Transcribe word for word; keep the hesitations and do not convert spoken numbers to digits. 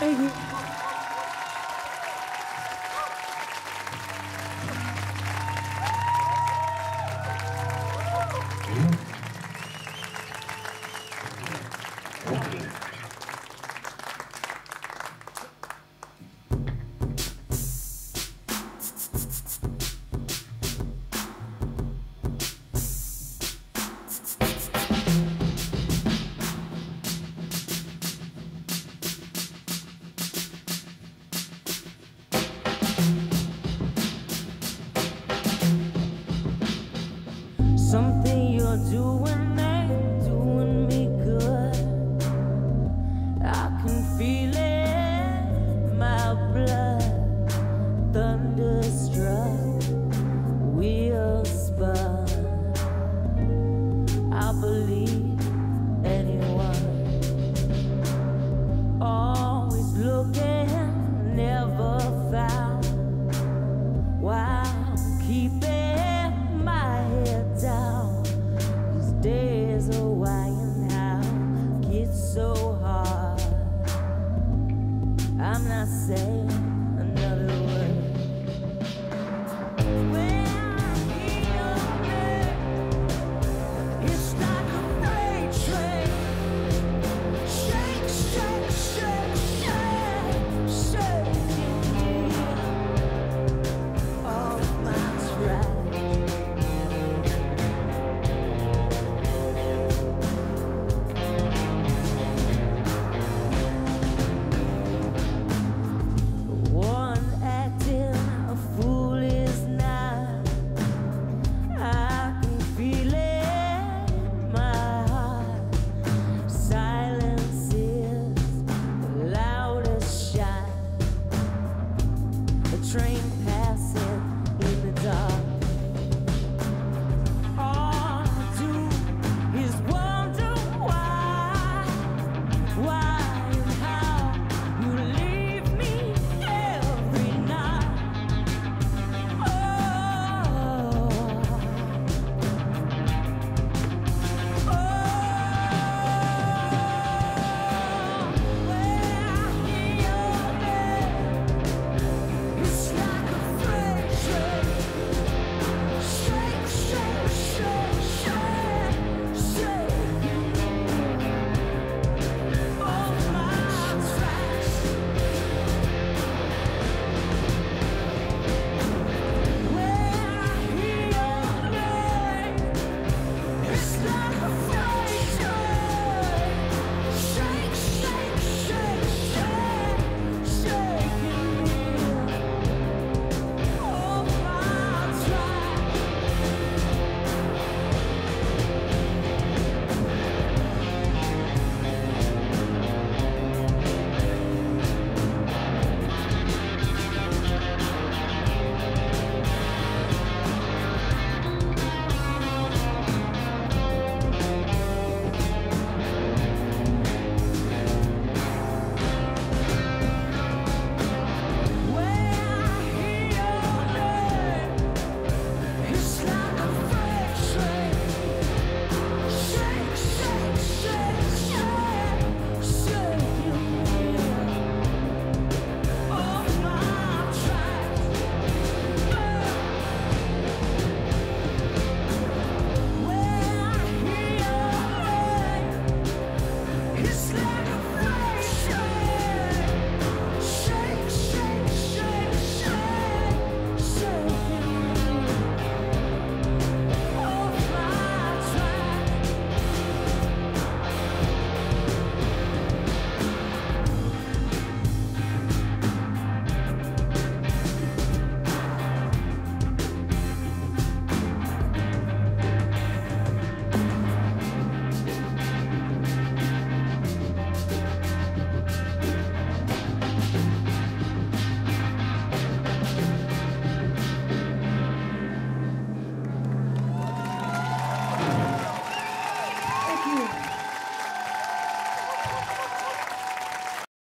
Thank you. Something you're doing ain't doing me good. I can feel it, my blood thunderstruck, wheels spun. I believe anyone, always looking, never found. While keeping my head down, these days are whying how it's so hard. I'm not saying another word. When I hear your name, it's like a freight train. Shake, shake, shake, shake, shaking me off my track. One acting a fool is not. I can feel it in my heart. Silence is the loudest shot. A train